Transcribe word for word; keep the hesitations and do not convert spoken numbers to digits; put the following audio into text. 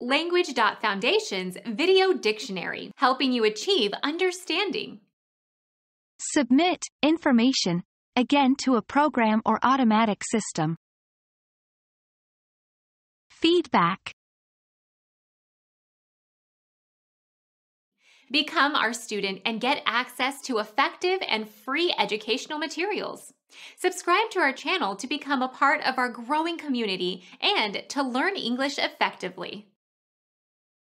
Language.Foundation's Video Dictionary, helping you achieve understanding. Submit information, again to a program or automatic system. Feedback. Become our student and get access to effective and free educational materials. Subscribe to our channel to become a part of our growing community and to learn English effectively.